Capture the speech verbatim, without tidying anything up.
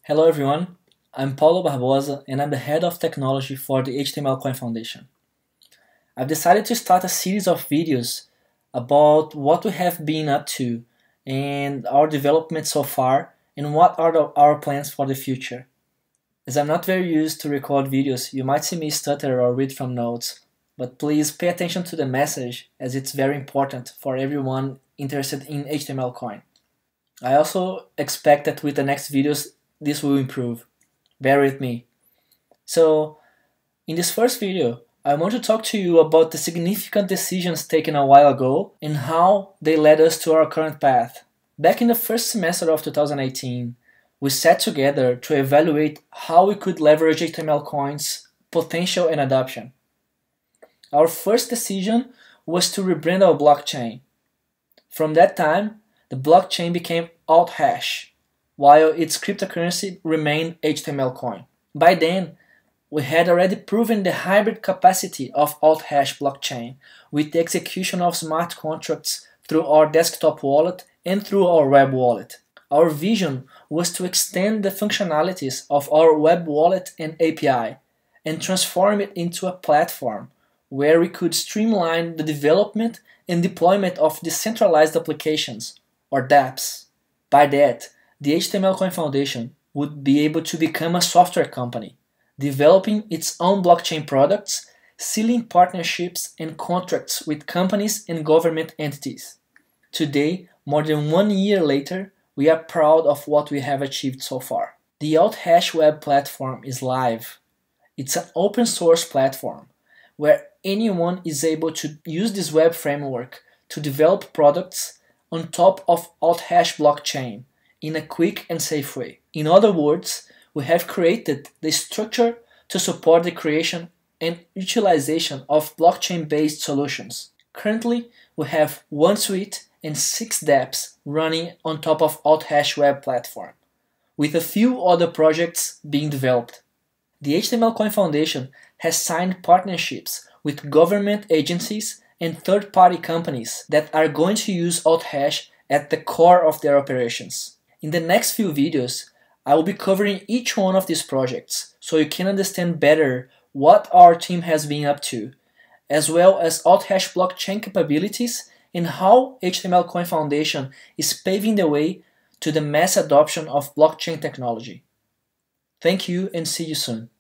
Hello everyone, I'm Paulo Barbosa and I'm the Head of Technology for the HTMLcoin Foundation. I've decided to start a series of videos about what we have been up to and our development so far and what are the, our plans for the future. As I'm not very used to record videos, you might see me stutter or read from notes, but please pay attention to the message as it's very important for everyone interested in HTMLcoin. I also expect that with the next videos this will improve. Bear with me. So, in this first video, I want to talk to you about the significant decisions taken a while ago and how they led us to our current path. Back in the first semester of two thousand eighteen, we sat together to evaluate how we could leverage HTMLcoin's potential and adoption. Our first decision was to rebrand our blockchain. From that time, the blockchain became Althash, while its cryptocurrency remained HTMLcoin. By then, we had already proven the hybrid capacity of Althash blockchain with the execution of smart contracts through our desktop wallet and through our web wallet. Our vision was to extend the functionalities of our web wallet and A P I and transform it into a platform where we could streamline the development and deployment of decentralized applications, or dApps. By that, the HTMLcoin Foundation would be able to become a software company, developing its own blockchain products, sealing partnerships and contracts with companies and government entities. Today, more than one year later, we are proud of what we have achieved so far. The Althash web platform is live. It's an open source platform where anyone is able to use this web framework to develop products on top of Althash blockchain in a quick and safe way. In other words, we have created the structure to support the creation and utilization of blockchain-based solutions. Currently, we have one suite and six dApps running on top of Althash web platform, with a few other projects being developed. The HTMLcoin Foundation has signed partnerships with government agencies and third-party companies that are going to use Althash at the core of their operations. In the next few videos, I will be covering each one of these projects so you can understand better what our team has been up to, as well as Althash blockchain capabilities and how HTMLcoin Foundation is paving the way to the mass adoption of blockchain technology. Thank you and see you soon.